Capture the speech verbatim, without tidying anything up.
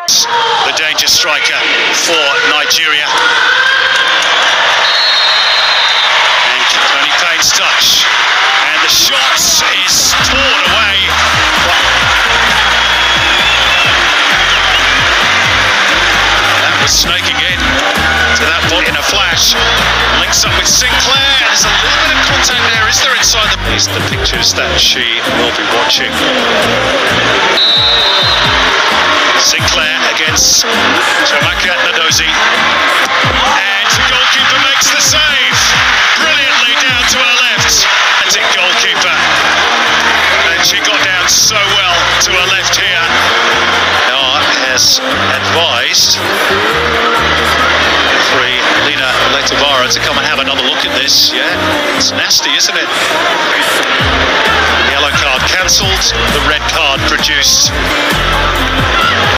The danger striker for Nigeria. And Tony Payne's touch. And the shot is torn away. That was snaking in to that ball in a flash. Links up with Sinclair. There's a little bit of contact there. Is there inside the... These are the pictures that she will be watching. Sinclair against Chiamaka Nnadozie, and the goalkeeper makes the save brilliantly down to her left. That's it, goalkeeper, and she got down so well to her left here. Now has advised referee Lina Letavara to come and have another look at this. Yeah, it's nasty, isn't it? Yellow card cancelled, the red card produced.